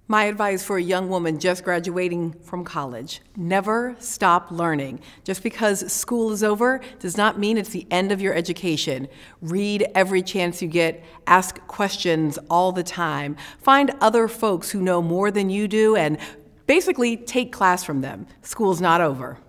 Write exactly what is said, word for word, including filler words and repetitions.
My advice for a young woman just graduating from college: never stop learning. Just because school is over does not mean it's the end of your education. Read every chance you get, ask questions all the time, find other folks who know more than you do, and basically take class from them. School's not over.